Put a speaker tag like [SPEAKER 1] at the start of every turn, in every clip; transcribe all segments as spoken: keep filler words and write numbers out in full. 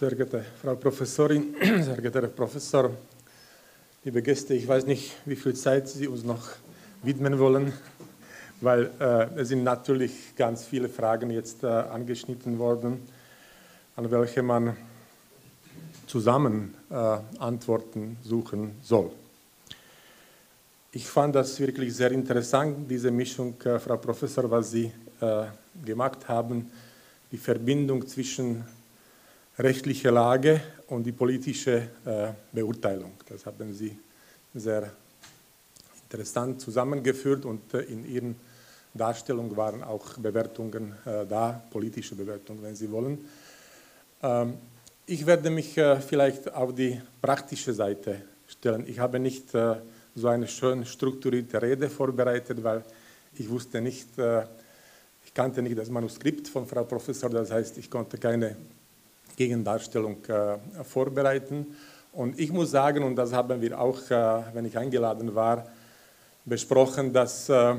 [SPEAKER 1] Sehr geehrte Frau Professorin, sehr geehrter Herr Professor, liebe Gäste, ich weiß nicht, wie viel Zeit Sie uns noch widmen wollen, weil äh, es sind natürlich ganz viele Fragen jetzt äh, angeschnitten worden, an welche man zusammen äh, Antworten suchen soll. Ich fand das wirklich sehr interessant, diese Mischung, äh, Frau Professor, was Sie äh, gemacht haben, die Verbindung zwischen rechtlicher Lage und die politische äh, Beurteilung. Das haben Sie sehr interessant zusammengeführt und äh, in Ihren Darstellungen waren auch Bewertungen äh, da, politische Bewertungen, wenn Sie wollen. Ähm, ich werde mich äh, vielleicht auf die praktische Seite stellen. Ich habe nicht äh, so eine schön strukturierte Rede vorbereitet, weil ich wusste nicht, äh, ich kannte nicht das Manuskript von Frau Professor, das heißt, ich konnte keine Gegendarstellung äh, vorbereiten. Und ich muss sagen, und das haben wir auch, äh, wenn ich eingeladen war, besprochen, dass äh,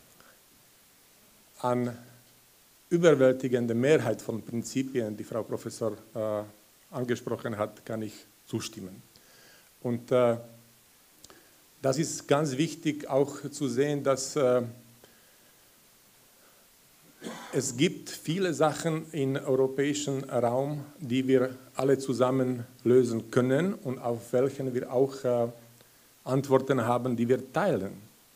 [SPEAKER 1] an überwältigender Mehrheit von Prinzipien, die Frau Professor äh, angesprochen hat, kann ich zustimmen. Und äh, das ist ganz wichtig auch zu sehen, dass äh, es gibt viele Sachen im europäischen Raum, die wir alle zusammen lösen können und auf welchen wir auch äh, Antworten haben, die wir teilen.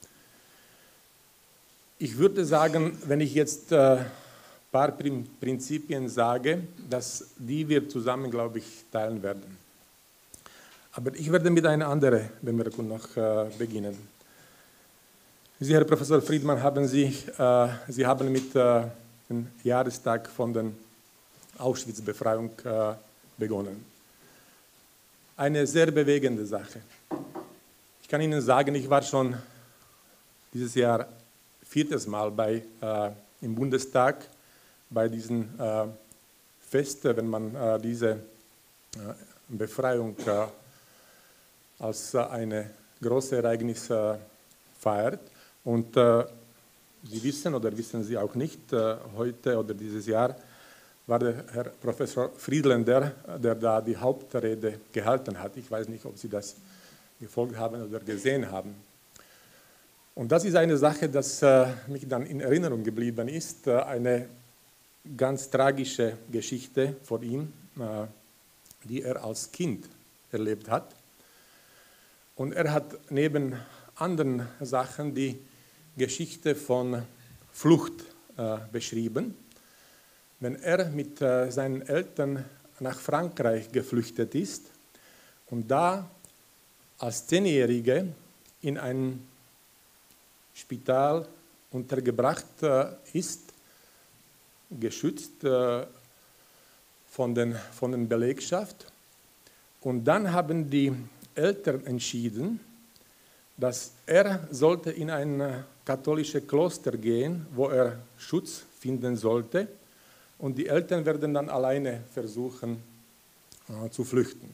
[SPEAKER 1] Ich würde sagen, wenn ich jetzt ein äh, paar Prinzipien sage, dass die wir zusammen, glaube ich, teilen werden. Aber ich werde mit einer anderen Bemerkung noch äh, beginnen. Sie, Herr Professor Friedmann, haben Sie, äh, Sie haben mit äh, dem Jahrestag von der Auschwitz-Befreiung äh, begonnen. Eine sehr bewegende Sache. Ich kann Ihnen sagen, ich war schon dieses Jahr viertes Mal bei, äh, im Bundestag bei diesem äh, Fest, wenn man äh, diese äh, Befreiung äh, als äh, eine große Ereignis äh, feiert. Und äh, Sie wissen oder wissen Sie auch nicht, äh, heute oder dieses Jahr war der Herr Professor Friedländer, der da die Hauptrede gehalten hat. Ich weiß nicht, ob Sie das gefolgt haben oder gesehen haben. Und das ist eine Sache, die äh, mich dann in Erinnerung geblieben ist, äh, eine ganz tragische Geschichte von ihm, äh, die er als Kind erlebt hat. Und er hat neben anderen Sachen die Geschichte von Flucht äh, beschrieben. Wenn er mit äh, seinen Eltern nach Frankreich geflüchtet ist und da als Zehnjährige in ein Spital untergebracht äh, ist, geschützt äh, von den, von der Belegschaft. Und dann haben die Eltern entschieden, dass er sollte in ein katholisches Kloster gehen, wo er Schutz finden sollte. Und die Eltern werden dann alleine versuchen äh, zu flüchten.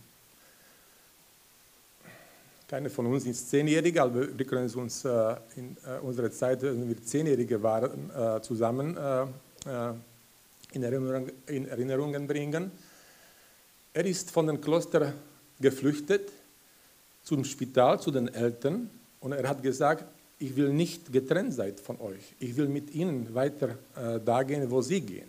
[SPEAKER 1] Keine von uns ist Zehnjährige, aber wir können uns äh, in äh, unserer Zeit, wenn wir Zehnjährige waren, äh, zusammen äh, äh, in, Erinnerung, in Erinnerungen bringen. Er ist von dem Kloster geflüchtet zum Spital, zu den Eltern, und er hat gesagt, ich will nicht getrennt sein von euch, ich will mit ihnen weiter äh, da gehen, wo sie gehen.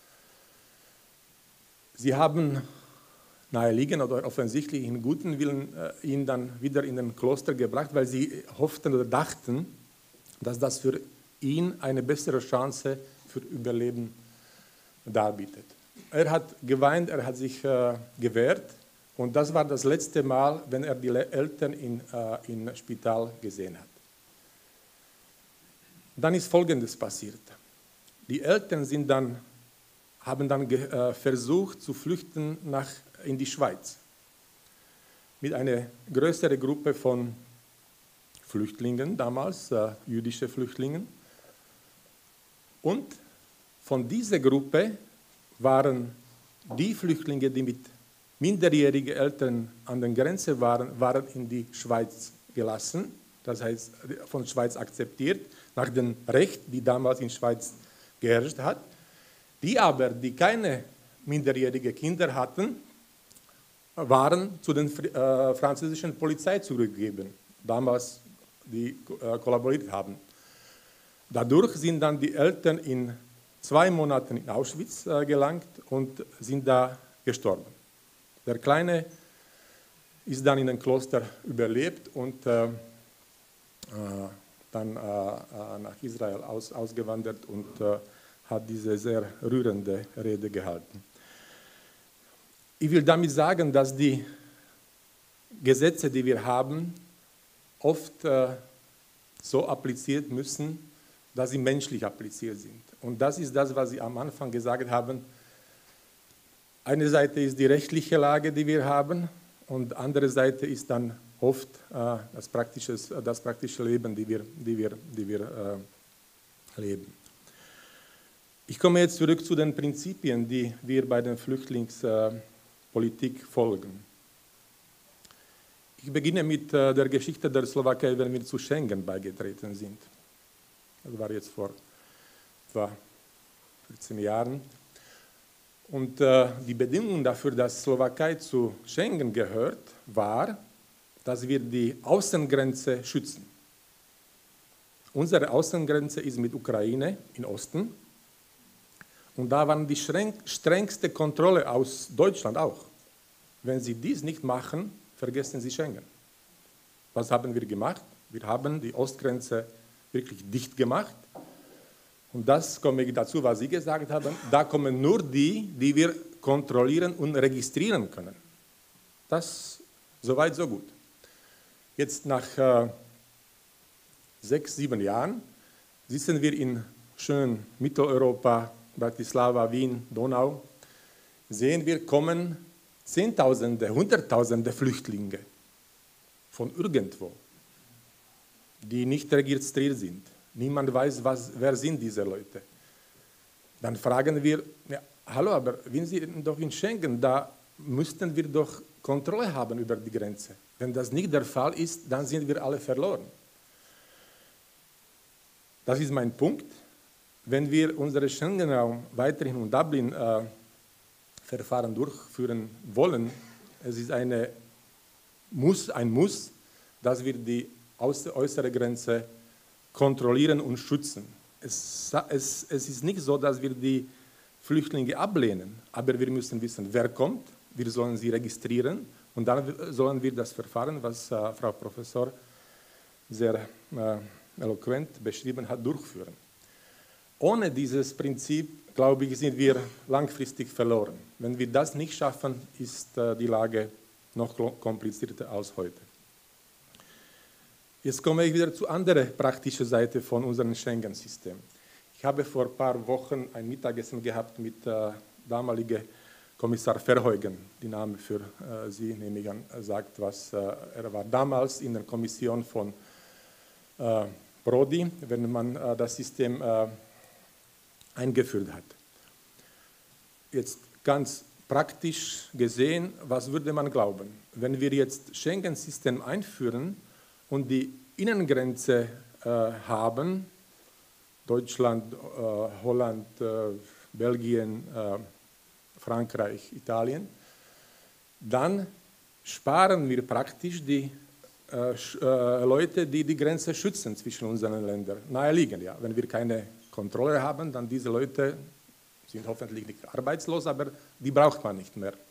[SPEAKER 1] Sie haben naheliegend oder offensichtlich in guten Willen äh, ihn dann wieder in den Kloster gebracht, weil sie hofften oder dachten, dass das für ihn eine bessere Chance für Überleben darbietet. Er hat geweint, er hat sich äh, gewehrt. Und das war das letzte Mal, wenn er die Eltern in, äh, im Spital gesehen hat. Dann ist Folgendes passiert. Die Eltern sind dann, haben dann äh, versucht zu flüchten nach, in die Schweiz. Mit einer größeren Gruppe von Flüchtlingen, damals äh, jüdische Flüchtlingen. Und von dieser Gruppe waren die Flüchtlinge, die mit minderjährige Eltern an der Grenze waren, waren in die Schweiz gelassen, das heißt von der Schweiz akzeptiert, nach dem Recht, die damals in der Schweiz geherrscht hat. Die aber, die keine minderjährige Kinder hatten, waren zu den äh, französischen Polizei zurückgegeben, damals die äh, kollaboriert haben. Dadurch sind dann die Eltern in zwei Monaten in Auschwitz äh, gelangt und sind da gestorben. Der Kleine ist dann in ein Kloster überlebt und äh, äh, dann äh, nach Israel aus, ausgewandert und äh, hat diese sehr rührende Rede gehalten. Ich will damit sagen, dass die Gesetze, die wir haben, oft äh, so appliziert müssen, dass sie menschlich appliziert sind. Und das ist das, was Sie am Anfang gesagt haben. Eine Seite ist die rechtliche Lage, die wir haben, und andere Seite ist dann oft äh, das, praktische, das praktische Leben, die wir, die wir, die wir äh, leben. Ich komme jetzt zurück zu den Prinzipien, die wir bei der Flüchtlingspolitik folgen. Ich beginne mit äh, der Geschichte der Slowakei, wenn wir zu Schengen beigetreten sind. Das war jetzt vor etwa vierzehn Jahren. Und äh, die Bedingung dafür, dass Slowakei zu Schengen gehört, war, dass wir die Außengrenze schützen. Unsere Außengrenze ist mit Ukraine im Osten. Und da waren die strengste Kontrolle aus Deutschland auch. Wenn Sie dies nicht machen, vergessen Sie Schengen. Was haben wir gemacht? Wir haben die Ostgrenze wirklich dicht gemacht. Und das komme ich dazu, was Sie gesagt haben. Da kommen nur die, die wir kontrollieren und registrieren können. Das soweit so gut. Jetzt nach äh, sechs, sieben Jahren sitzen wir in schönen Mitteleuropa, Bratislava, Wien, Donau, sehen wir, kommen Zehntausende, Hunderttausende Flüchtlinge von irgendwo, die nicht registriert sind. Niemand weiß, was, wer sind diese Leute. Dann fragen wir, ja, hallo, aber wenn Sie doch in Schengen, da müssten wir doch Kontrolle haben über die Grenze. Wenn das nicht der Fall ist, dann sind wir alle verloren. Das ist mein Punkt. Wenn wir unsere Schengen-Raum weiterhin und Dublin-Verfahren äh, durchführen wollen, es ist eine Muss, ein Muss, dass wir die äußere Grenze kontrollieren und schützen. Es, es, es ist nicht so, dass wir die Flüchtlinge ablehnen, aber wir müssen wissen, wer kommt, wir sollen sie registrieren und dann sollen wir das Verfahren, was äh, Frau Professor sehr äh, eloquent beschrieben hat, durchführen. Ohne dieses Prinzip, glaube ich, sind wir langfristig verloren. Wenn wir das nicht schaffen, ist äh, die Lage noch komplizierter als heute. Jetzt komme ich wieder zur anderen praktischen Seite von unserem Schengen-System. Ich habe vor ein paar Wochen ein Mittagessen gehabt mit äh, damaligen Kommissar Verheugen. Die Name für äh, Sie, nehme ich an, sagt was. Äh, er war damals in der Kommission von äh, Prodi, wenn man äh, das System äh, eingeführt hat. Jetzt ganz praktisch gesehen, was würde man glauben? Wenn wir jetzt Schengen-System einführen und die Innengrenze äh, haben, Deutschland, äh, Holland, äh, Belgien, äh, Frankreich, Italien, dann sparen wir praktisch die äh, äh, Leute, die die Grenze schützen zwischen unseren Ländern. Naheliegend, ja. Wenn wir keine Kontrolle haben, dann diese Leute sind hoffentlich nicht arbeitslos, aber die braucht man nicht mehr.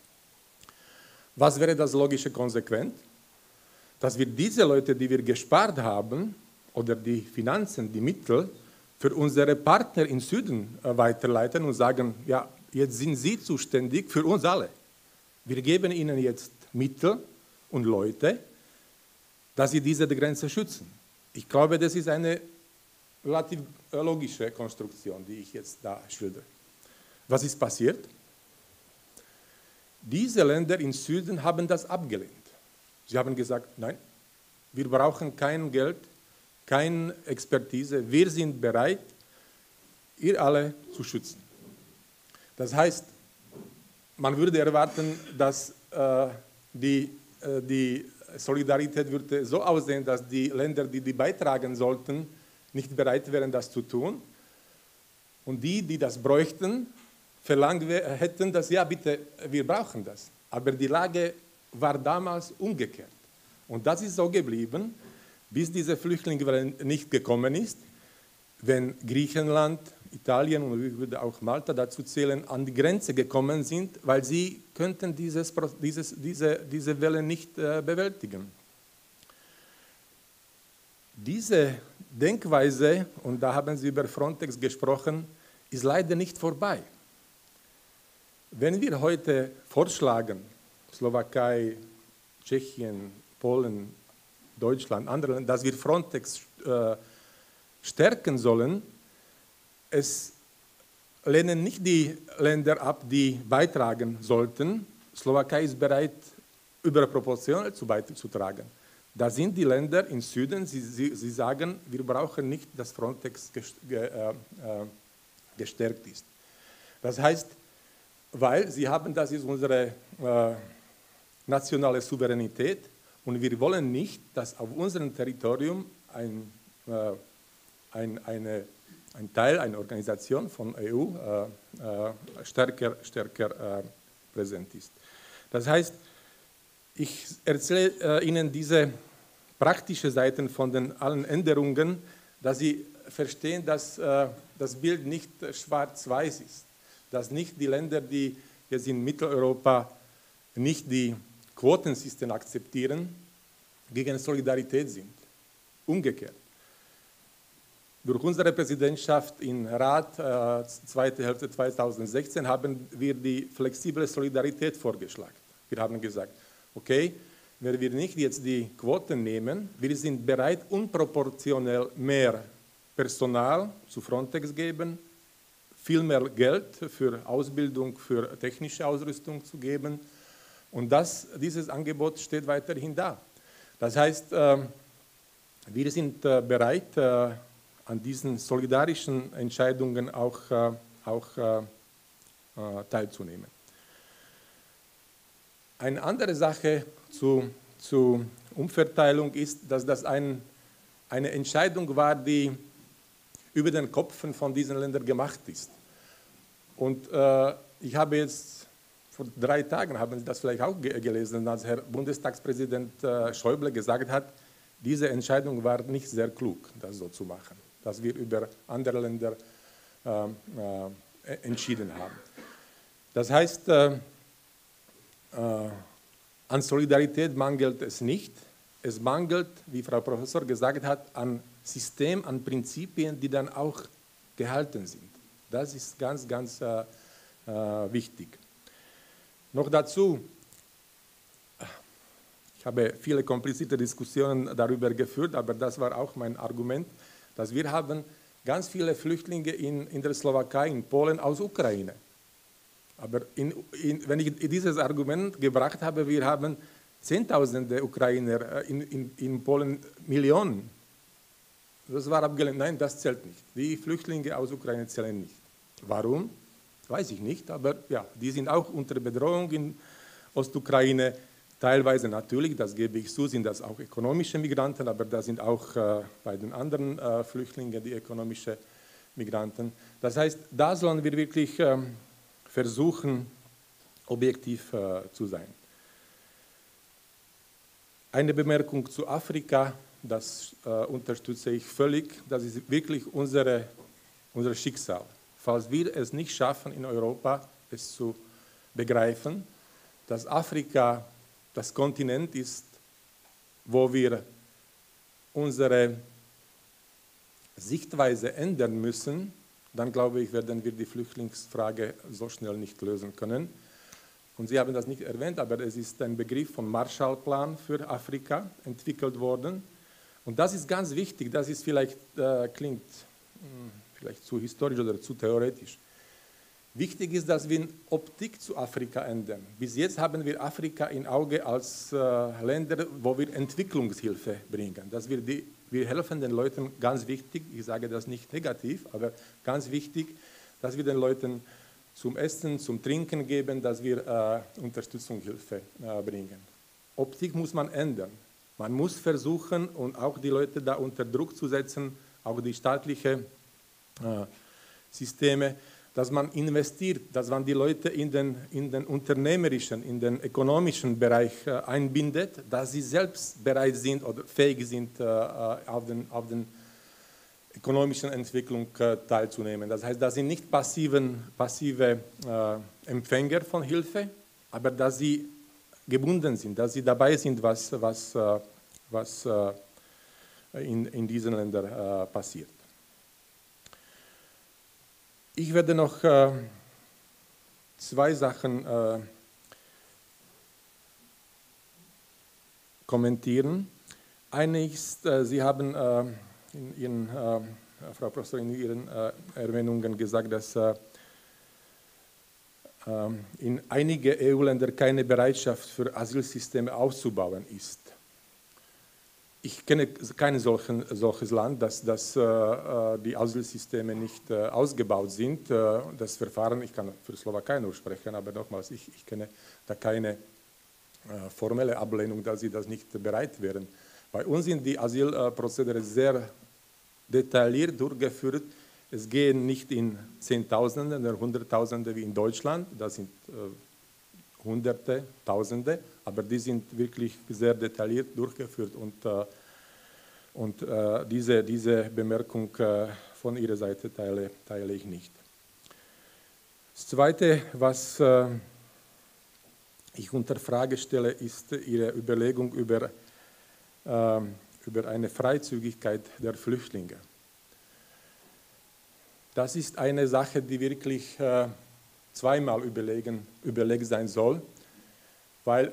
[SPEAKER 1] Was wäre das logische Konsequenz? Dass wir diese Leute, die wir gespart haben, oder die Finanzen, die Mittel, für unsere Partner im Süden äh, weiterleiten und sagen, ja, jetzt sind sie zuständig für uns alle. Wir geben ihnen jetzt Mittel und Leute, dass sie diese Grenze schützen. Ich glaube, das ist eine relativ logische Konstruktion, die ich jetzt da schildere. Was ist passiert? Diese Länder im Süden haben das abgelehnt. Sie haben gesagt, nein, wir brauchen kein Geld, keine Expertise, wir sind bereit, ihr alle zu schützen. Das heißt, man würde erwarten, dass äh, die, äh, die Solidarität würde so aussehen, dass die Länder, die die beitragen sollten, nicht bereit wären, das zu tun. Und die, die das bräuchten, verlangt hätten, dass ja, bitte, wir brauchen das. Aber die Lage war damals umgekehrt. Und das ist so geblieben, bis diese Flüchtlingswelle nicht gekommen ist, wenn Griechenland, Italien und ich würde auch Malta dazu zählen, an die Grenze gekommen sind, weil sie könnten dieses, dieses, diese, diese Welle nicht äh, bewältigen. Diese Denkweise, und da haben Sie über Frontex gesprochen, ist leider nicht vorbei. Wenn wir heute vorschlagen, Slowakei, Tschechien, Polen, Deutschland, andere Länder, dass wir Frontex äh, stärken sollen, es lehnen nicht die Länder ab, die beitragen sollten. Slowakei ist bereit, überproportional zu beizutragen. Da sind die Länder im Süden, sie, sie, sie sagen, wir brauchen nicht, dass Frontex gestärkt ist. Das heißt, weil sie haben, das ist unsere äh, nationale Souveränität und wir wollen nicht, dass auf unserem Territorium ein, äh, ein, eine, ein Teil, eine Organisation von E U äh, äh, stärker, stärker äh, präsent ist. Das heißt, ich erzähle äh, Ihnen diese praktischen Seiten von den allen Änderungen, dass Sie verstehen, dass äh, das Bild nicht schwarz-weiß ist, dass nicht die Länder, die jetzt in Mitteleuropa nicht die Quotensystem akzeptieren, gegen Solidarität sind. Umgekehrt. Durch unsere Präsidentschaft im Rat, äh, zweite Hälfte zweitausendsechzehn, haben wir die flexible Solidarität vorgeschlagen. Wir haben gesagt, okay, wenn wir nicht jetzt die Quoten nehmen, wir sind bereit, unproportionell mehr Personal zu Frontex geben, viel mehr Geld für Ausbildung, für technische Ausrüstung zu geben. Und das, dieses Angebot steht weiterhin da. Das heißt, äh, wir sind äh, bereit, äh, an diesen solidarischen Entscheidungen auch, äh, auch äh, äh, teilzunehmen. Eine andere Sache zu, zu Umverteilung ist, dass das ein, eine Entscheidung war, die über den Köpfen von diesen Ländern gemacht ist. Und äh, ich habe jetzt vor drei Tagen, haben Sie das vielleicht auch ge gelesen, als Herr Bundestagspräsident äh, Schäuble gesagt hat, diese Entscheidung war nicht sehr klug, das so zu machen, dass wir über andere Länder äh, äh, entschieden haben. Das heißt, äh, äh, an Solidarität mangelt es nicht. Es mangelt, wie Frau Professor gesagt hat, an System, an Prinzipien, die dann auch gehalten sind. Das ist ganz, ganz äh, äh, wichtig. Noch dazu, ich habe viele komplizierte Diskussionen darüber geführt, aber das war auch mein Argument, dass wir haben ganz viele Flüchtlinge in, in der Slowakei, in Polen aus Ukraine. Aber in, in, wenn ich dieses Argument gebracht habe, wir haben Zehntausende Ukrainer, in, in, in Polen Millionen. Das war abgelehnt. Nein, das zählt nicht. Die Flüchtlinge aus Ukraine zählen nicht. Warum? Weiß ich nicht, aber ja, die sind auch unter Bedrohung in Ostukraine. Teilweise natürlich, das gebe ich zu, sind das auch ökonomische Migranten, aber da sind auch äh, bei den anderen äh, Flüchtlingen die ökonomischen Migranten. Das heißt, da sollen wir wirklich äh, versuchen, objektiv äh, zu sein. Eine Bemerkung zu Afrika, das äh, unterstütze ich völlig, das ist wirklich unsere, unser Schicksal. Falls wir es nicht schaffen, in Europa es zu begreifen, dass Afrika das Kontinent ist, wo wir unsere Sichtweise ändern müssen, dann glaube ich, werden wir die Flüchtlingsfrage so schnell nicht lösen können. Und Sie haben das nicht erwähnt, aber es ist ein Begriff vom Marshallplan für Afrika entwickelt worden. Und das ist ganz wichtig, das ist vielleicht, äh, klingt mh, vielleicht zu historisch oder zu theoretisch. Wichtig ist, dass wir die Optik zu Afrika ändern. Bis jetzt haben wir Afrika im Auge als äh, Länder, wo wir Entwicklungshilfe bringen. Dass wir, die, wir helfen den Leuten, ganz wichtig, ich sage das nicht negativ, aber ganz wichtig, dass wir den Leuten zum Essen, zum Trinken geben, dass wir äh, Unterstützungshilfe äh, bringen. Optik muss man ändern. Man muss versuchen, und auch die Leute da unter Druck zu setzen, auch die staatlichen äh, Systeme, dass man investiert, dass man die Leute in den, in den unternehmerischen, in den ökonomischen Bereich äh, einbindet, dass sie selbst bereit sind oder fähig sind, äh, auf den, auf den ökonomischen Entwicklung äh, teilzunehmen. Das heißt, dass sie nicht passiven, passive äh, Empfänger von Hilfe, aber dass sie gebunden sind, dass sie dabei sind, was, was, äh, was äh, in, in diesen Ländern äh, passiert. Ich werde noch äh, zwei Sachen äh, kommentieren. Eine ist, äh, Sie haben äh, in Ihren, äh, Frau Professorin, in Ihren äh, Erwähnungen gesagt, dass äh, äh, in einigen E U-Ländern keine Bereitschaft für Asylsysteme auszubauen ist. Ich kenne kein solchen, solches Land, dass, dass äh, die Asylsysteme nicht äh, ausgebaut sind. Äh, das Verfahren, ich kann für Slowakei nur sprechen, aber nochmals, ich, ich kenne da keine äh, formelle Ablehnung, dass sie das nicht bereit wären. Bei uns sind die Asylprozedere sehr detailliert durchgeführt. Es gehen nicht in Zehntausende oder Hunderttausende wie in Deutschland, das sind äh, Hunderte, Tausende, aber die sind wirklich sehr detailliert durchgeführt und, äh, und äh, diese, diese Bemerkung äh, von Ihrer Seite teile, teile ich nicht. Das Zweite, was äh, ich unter Frage stelle, ist Ihre Überlegung über, äh, über eine Freizügigkeit der Flüchtlinge. Das ist eine Sache, die wirklich äh, zweimal überlegen, überlegt sein soll, weil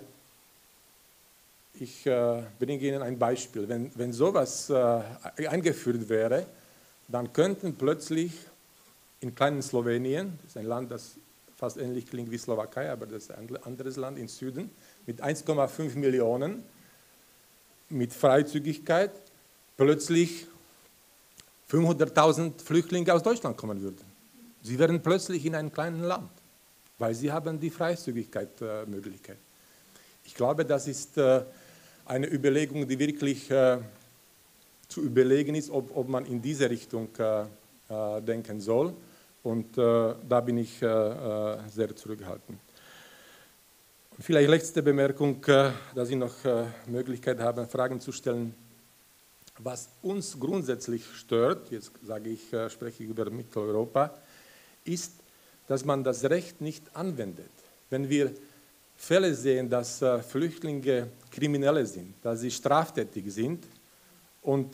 [SPEAKER 1] ich äh, bringe Ihnen ein Beispiel. Wenn, wenn sowas äh, eingeführt wäre, dann könnten plötzlich in kleinen Slowenien, das ist ein Land, das fast ähnlich klingt wie Slowakei, aber das ist ein anderes Land im Süden, mit eins Komma fünf Millionen, mit Freizügigkeit, plötzlich fünfhunderttausend Flüchtlinge aus Deutschland kommen würden. Sie wären plötzlich in einem kleinen Land, weil sie haben die Freizügigkeit-Möglichkeit. Äh, ich glaube, das ist äh, eine Überlegung, die wirklich äh, zu überlegen ist, ob, ob man in diese Richtung äh, äh, denken soll. Und äh, da bin ich äh, äh, sehr zurückhaltend. Und vielleicht letzte Bemerkung, äh, dass Sie noch äh, Möglichkeit haben, Fragen zu stellen. Was uns grundsätzlich stört, jetzt sage ich, äh, spreche ich über Mitteleuropa, ist, dass man das Recht nicht anwendet. Wenn wir Fälle sehen, dass äh, Flüchtlinge Kriminelle sind, dass sie straftätig sind und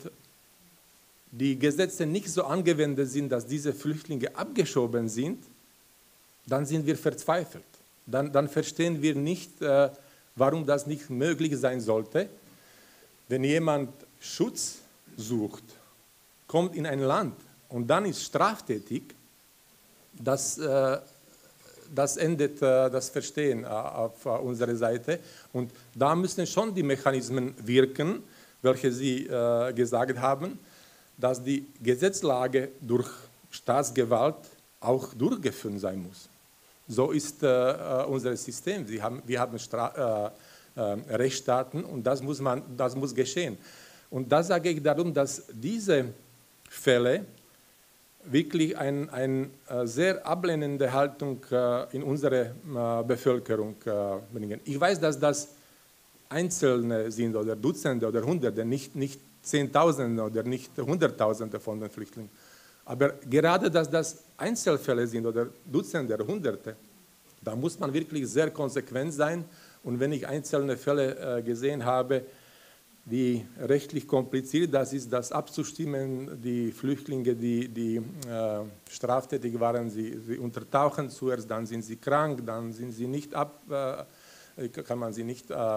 [SPEAKER 1] die Gesetze nicht so angewendet sind, dass diese Flüchtlinge abgeschoben sind, dann sind wir verzweifelt. Dann, dann verstehen wir nicht, äh, warum das nicht möglich sein sollte. Wenn jemand Schutz sucht, kommt in ein Land und dann ist straftätig, das, äh, das endet äh, das Verstehen äh, auf äh, unserer Seite. Und da müssen schon die Mechanismen wirken, welche Sie äh, gesagt haben, dass die Gesetzlage durch Staatsgewalt auch durchgeführt sein muss. So ist äh, unser System. Sie haben, wir haben Stra äh, äh, Rechtsstaaten und das muss, man, das muss geschehen. Und da sage ich darum, dass diese Fälle wirklich eine ein, äh, sehr ablehnende Haltung äh, in unsere äh, Bevölkerung äh, bringen. Ich weiß, dass das Einzelne sind oder Dutzende oder Hunderte, nicht, nicht Zehntausende oder nicht Hunderttausende von den Flüchtlingen. Aber gerade, dass das Einzelfälle sind oder Dutzende oder Hunderte, da muss man wirklich sehr konsequent sein. Und wenn ich einzelne Fälle äh, gesehen habe, wie rechtlich kompliziert das ist, das abzustimmen, die Flüchtlinge, die, die äh, straftätig waren, sie, sie untertauchen zuerst, dann sind sie krank, dann sind sie nicht ab, äh, kann man sie nicht äh,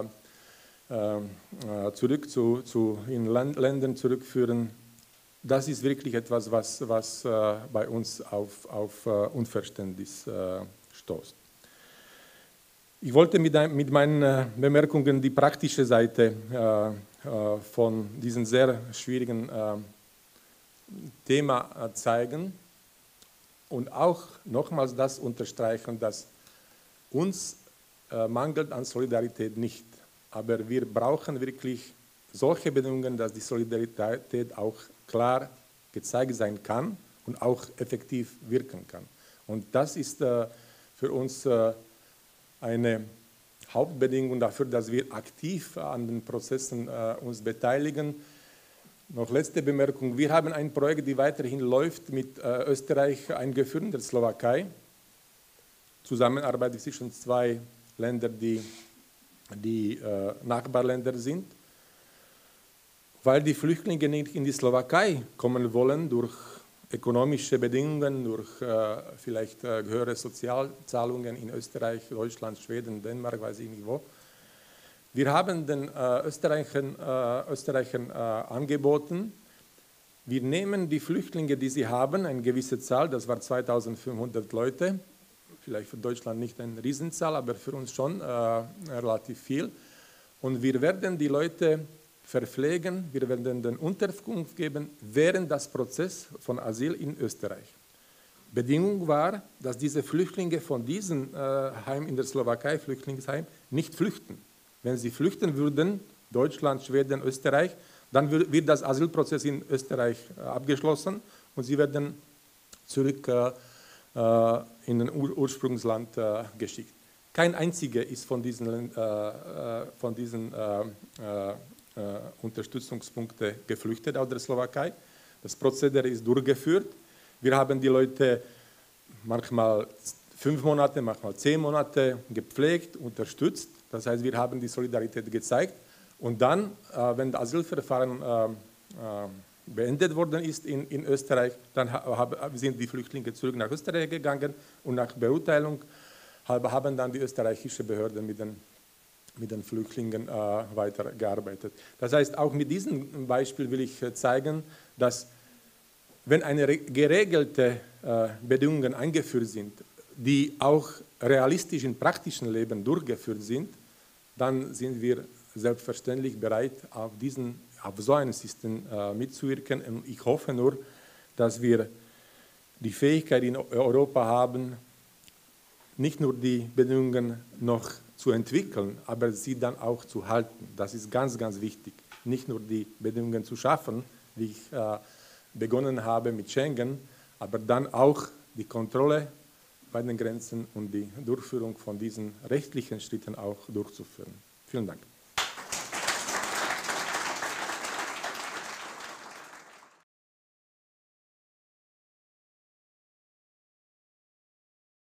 [SPEAKER 1] äh, zurück zu, zu in Land, Ländern zurückführen. Das ist wirklich etwas, was, was äh, bei uns auf, auf äh, Unverständnis äh, stoßt. Ich wollte mit, ein, mit meinen äh, Bemerkungen die praktische Seite äh, äh, von diesem sehr schwierigen äh, Thema äh, zeigen und auch nochmals das unterstreichen, dass uns äh, mangelt an Solidarität nicht. Aber wir brauchen wirklich solche Bedingungen, dass die Solidarität auch klar gezeigt sein kann und auch effektiv wirken kann. Und das ist äh, für uns äh, eine Hauptbedingung dafür, dass wir aktiv an den Prozessen äh, uns beteiligen. Noch letzte Bemerkung, wir haben ein Projekt, das weiterhin läuft, mit äh, Österreich eingeführt, in der Slowakei. Zusammenarbeit zwischen zwei Ländern, die, die äh, Nachbarländer sind. Weil die Flüchtlinge nicht in die Slowakei kommen wollen, durch ökonomische Bedingungen, durch äh, vielleicht äh, höhere Sozialzahlungen in Österreich, Deutschland, Schweden, Dänemark, weiß ich nicht wo. Wir haben den äh, Österreichern, äh, Österreichern äh, angeboten, wir nehmen die Flüchtlinge, die sie haben, eine gewisse Zahl, das war zweitausendfünfhundert Leute, vielleicht für Deutschland nicht eine Riesenzahl, aber für uns schon äh, relativ viel. Und wir werden die Leute verpflegen, wir werden den Unterkunft geben während des Prozesses von Asyl in Österreich. Bedingung war, dass diese Flüchtlinge von diesem äh, Heim in der Slowakei, Flüchtlingsheim, nicht flüchten. Wenn sie flüchten würden, Deutschland, Schweden, Österreich, dann wird das Asylprozess in Österreich äh, abgeschlossen und sie werden zurück äh, äh, in ein Ur Ursprungsland äh, geschickt. Kein einziger ist von diesen, äh, äh, von diesen äh, äh, Uh, Unterstützungspunkte geflüchtet aus der Slowakei. Das Prozedere ist durchgeführt. Wir haben die Leute manchmal fünf Monate, manchmal zehn Monate gepflegt, unterstützt. Das heißt, wir haben die Solidarität gezeigt. Und dann, uh, wenn das Asylverfahren uh, uh, beendet worden ist in, in Österreich, dann hab, sind die Flüchtlinge zurück nach Österreich gegangen und nach Beurteilung haben dann die österreichische Behörden mit den mit den Flüchtlingen äh, weitergearbeitet. Das heißt, auch mit diesem Beispiel will ich äh, zeigen, dass wenn eine geregelte äh, Bedingungen eingeführt sind, die auch realistisch im praktischen Leben durchgeführt sind, dann sind wir selbstverständlich bereit, auf, diesen, auf so ein System äh, mitzuwirken. Und ich hoffe nur, dass wir die Fähigkeit in Europa haben, nicht nur die Bedingungen noch zu entwickeln, aber sie dann auch zu halten. Das ist ganz, ganz wichtig. Nicht nur die Bedingungen zu schaffen, wie ich äh, begonnen habe mit Schengen, aber dann auch die Kontrolle bei den Grenzen und die Durchführung von diesen rechtlichen Schritten auch durchzuführen. Vielen Dank.